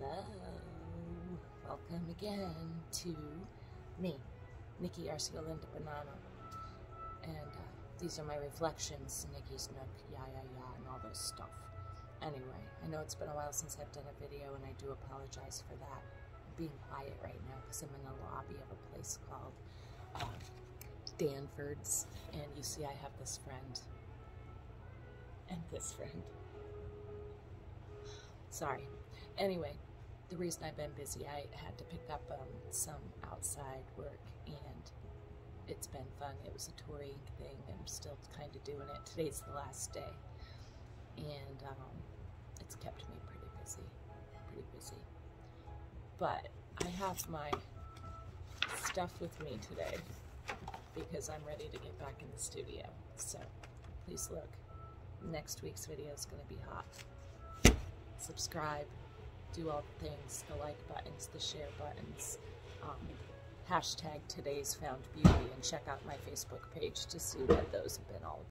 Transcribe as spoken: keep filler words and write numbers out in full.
Hello, welcome again to me, Nikki Arciolinda Banana, and uh, these are my reflections, Nicki's, Nook, yeah, yeah, yeah, and all this stuff. Anyway, I know it's been a while since I've done a video, and I do apologize for that. I'm being quiet right now because I'm in the lobby of a place called uh, Danford's, and you see I have this friend, and this friend. Sorry. Anyway, the reason I've been busy, I had to pick up um, some outside work, and it's been fun. It was a touring thing, and I'm still kind of doing it. Today's the last day, and um, it's kept me pretty busy, pretty busy. But I have my stuff with me today because I'm ready to get back in the studio. So please look. Next week's video is going to be hot. Subscribe, do all the things, the like buttons, the share buttons, um, hashtag today's found beauty, and check out my Facebook page to see what those have been all